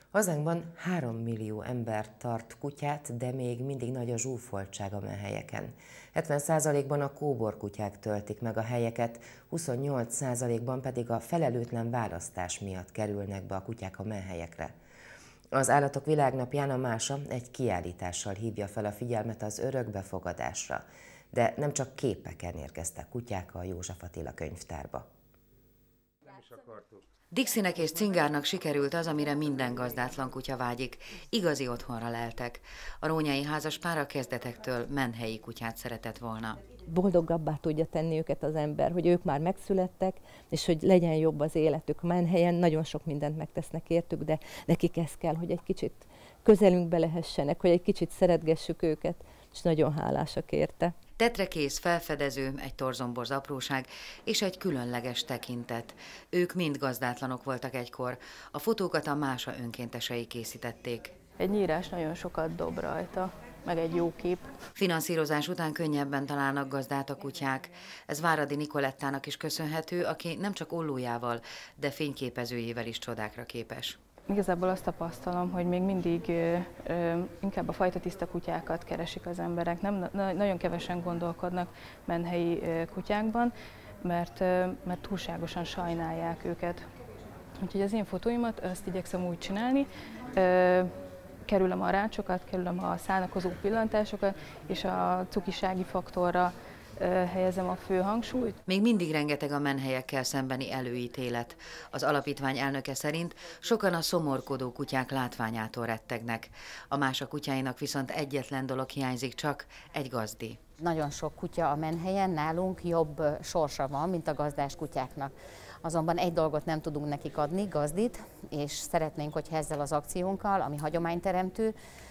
Hazánkban 3 millió ember tart kutyát, de még mindig nagy a zsúfoltság a menhelyeken. 70%-ban a kóborkutyák töltik meg a helyeket, 28%-ban pedig a felelőtlen választás miatt kerülnek be a kutyák a menhelyekre. Az Állatok Világnapján a MÁSA egy kiállítással hívja fel a figyelmet az örökbefogadásra, de nem csak képeken érkeztek kutyák a József Attila könyvtárba. Dixinek és Cingárnak sikerült az, amire minden gazdátlan kutya vágyik. Igazi otthonra leltek. A rónyai házaspár a kezdetektől menhelyi kutyát szeretett volna. Boldogabbá tudja tenni őket az ember, hogy ők már megszülettek, és hogy legyen jobb az életük. A menhelyen nagyon sok mindent megtesznek értük, de nekik ez kell, hogy egy kicsit közelünkbe lehessenek, hogy egy kicsit szeretgessük őket, és nagyon hálásak érte. Tetrekész, felfedező, egy torzomborz apróság és egy különleges tekintet. Ők mind gazdátlanok voltak egykor. A fotókat a MÁSA önkéntesei készítették. Egy nyírás nagyon sokat dob rajta, meg egy jó kép. Finanszírozás után könnyebben találnak gazdát a kutyák. Ez Váradi Nikolettának is köszönhető, aki nem csak ollójával, de fényképezőjével is csodákra képes. Igazából azt tapasztalom, hogy még mindig inkább a fajta tiszta kutyákat keresik az emberek. Nagyon kevesen gondolkodnak menhelyi kutyákban, mert túlságosan sajnálják őket. Úgyhogy az én fotóimat azt igyekszem úgy csinálni, kerülöm a rácsokat, kerülöm a szánakozó pillantásokat, és a cukisági faktorra helyezem a fő hangsúlyt. Még mindig rengeteg a menhelyekkel szembeni előítélet. Az alapítvány elnöke szerint sokan a szomorkodó kutyák látványától rettegnek. A MÁSA kutyáinak viszont egyetlen dolog hiányzik csak, egy gazdi. Nagyon sok kutya a menhelyen nálunk jobb sorsa van, mint a gazdás kutyáknak. Azonban egy dolgot nem tudunk nekik adni, gazdit, és szeretnénk, hogyha ezzel az akciónkkal, ami hagyományteremtő,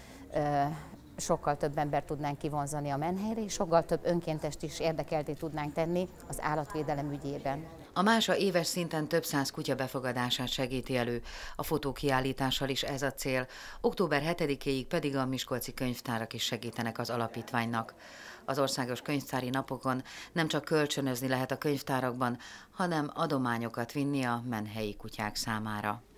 sokkal több embert tudnánk kivonzani a menhelyre, és sokkal több önkéntest is érdekelté tudnánk tenni az állatvédelem ügyében. A MÁSA éves szinten több száz kutya befogadását segíti elő. A fotókiállítással is ez a cél. Október 7-éig pedig a miskolci könyvtárak is segítenek az alapítványnak. Az országos könyvtári napokon nem csak kölcsönözni lehet a könyvtárakban, hanem adományokat vinni a menhelyi kutyák számára.